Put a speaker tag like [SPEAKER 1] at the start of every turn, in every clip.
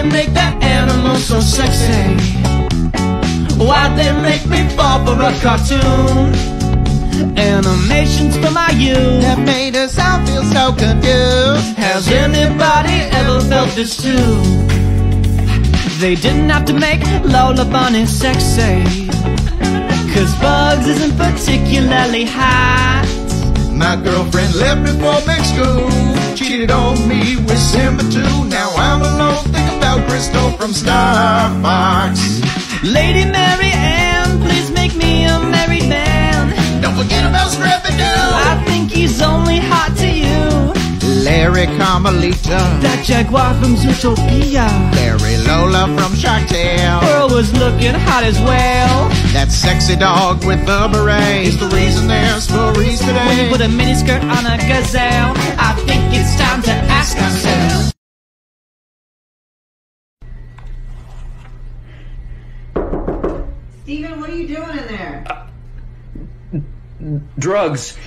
[SPEAKER 1] make that animal so sexy? Why'd they make me fall for a cartoon? Animations for my youth
[SPEAKER 2] have made us all feel so confused.
[SPEAKER 1] Has anybody ever felt this too? They didn't have to make Lola Bunny sexy, 'cause Bugs isn't particularly hot.
[SPEAKER 2] My girlfriend left me for big school, cheated on me with Simba too. Now I'm alone, think about Crystal from Star Fox.
[SPEAKER 1] Lady Mary Ann, please make me a married man.
[SPEAKER 2] Don't forget about Scrappy-Doo.
[SPEAKER 1] I think he's only hot to you.
[SPEAKER 2] Larry Carmelita,
[SPEAKER 1] that jaguar from Zootopia.
[SPEAKER 2] Larry Lola from Shark Tale.
[SPEAKER 1] Pearl was looking hot as well.
[SPEAKER 2] That sexy dog with the beret is the reason there's stories today.
[SPEAKER 1] When you put a miniskirt on a gazelle, I think it's time to ask ourselves.
[SPEAKER 3] Steven, what are you doing in there?
[SPEAKER 4] Drugs.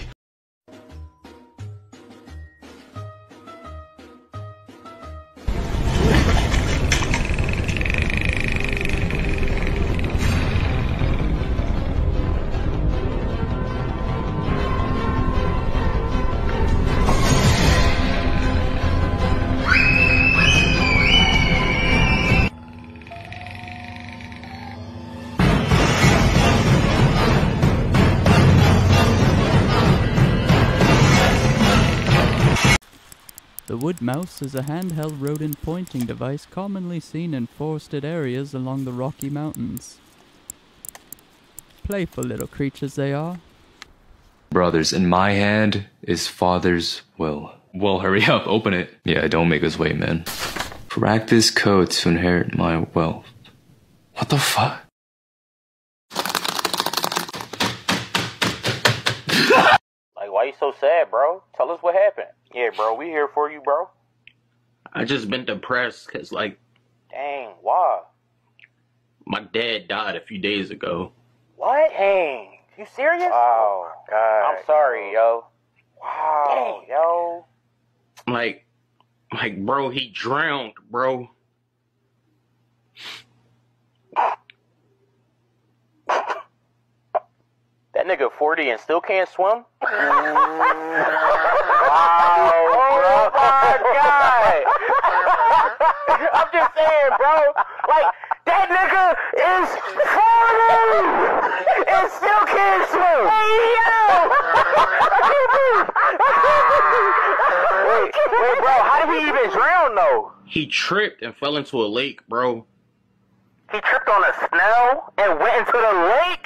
[SPEAKER 5] The wood mouse is a handheld rodent pointing device commonly seen in forested areas along the Rocky Mountains. Playful little creatures they are.
[SPEAKER 6] Brothers, in my hand is Father's will. Well, hurry up, open it. Yeah, don't make us wait, man. Crack this code to inherit my wealth. What the fuck?
[SPEAKER 7] Like, why you so sad, bro? Tell us what happened. Yeah, bro, we here for you, bro.
[SPEAKER 8] I just been depressed because, like...
[SPEAKER 7] Dang, why?
[SPEAKER 8] My dad died a few days ago.
[SPEAKER 7] What? Dang, you serious? Oh, God. I'm sorry, yo. Wow, dang, yo.
[SPEAKER 8] Like, bro, he drowned, bro.
[SPEAKER 7] That nigga 40 and still can't swim? Wow, oh my God. I'm just saying, bro. Like, that nigga is 40 and still can't swim. Hey, yo. Wait, bro, how did he even drown, though?
[SPEAKER 8] He tripped and fell into a lake, bro.
[SPEAKER 7] He tripped on a snail and went into the lake?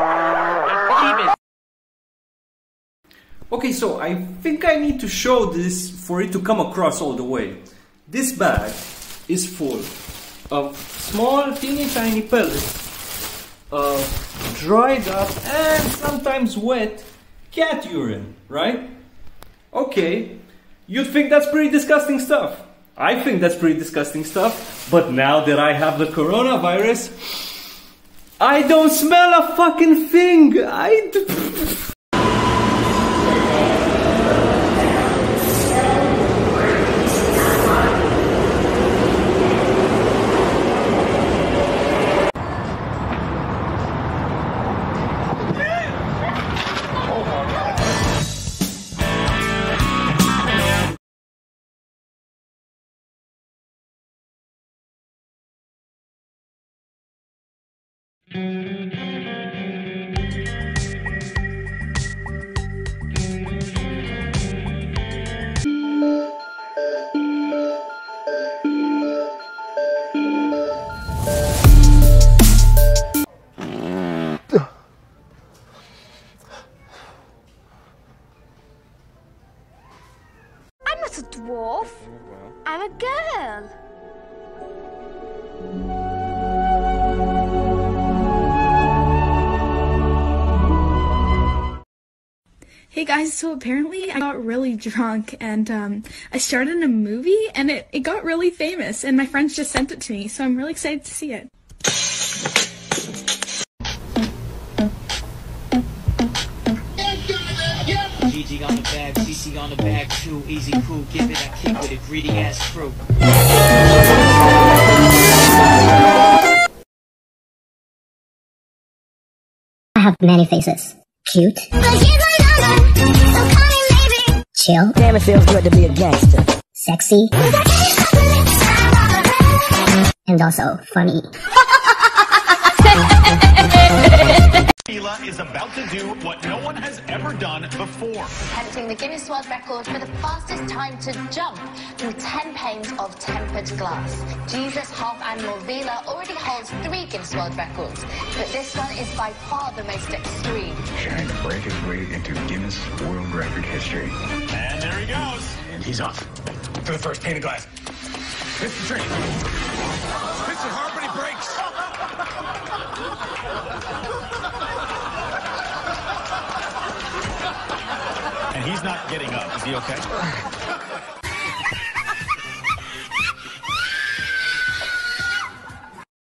[SPEAKER 4] Okay, so I think I need to show this for it to come across all the way. This bag is full of small, teeny tiny pellets of dried up and sometimes wet cat urine, right? Okay, you'd think that's pretty disgusting stuff. I think that's pretty disgusting stuff, but now that I have the coronavirus, I don't smell a fucking thing.
[SPEAKER 9] I'm not a dwarf. I'm a girl.
[SPEAKER 10] Hey guys, so apparently I got really drunk and I started a movie and it got really famous and my friends just sent it to me, so I'm really excited to see it.
[SPEAKER 11] GG on the bag, CC on the bag too, easy cool, give it a kick with a greedy ass crew.
[SPEAKER 3] have many faces. Cute. Chill.
[SPEAKER 12] Damn, it feels good to be a gangster.
[SPEAKER 3] Sexy. And also funny.
[SPEAKER 13] Mila is about to do what no one has ever done before.
[SPEAKER 14] Attempting the Guinness World Record for the fastest time to jump through 10 panes of tempered glass. Jesus half animal Vila already holds 3 Guinness World Records, but this one is by far the most extreme.
[SPEAKER 15] Trying to break his way into Guinness World Record history.
[SPEAKER 13] And there he goes.
[SPEAKER 15] And he's off for the first pane of glass. Hits the train. Hits it hard, but he breaks.
[SPEAKER 13] And he's not getting up. Is he okay?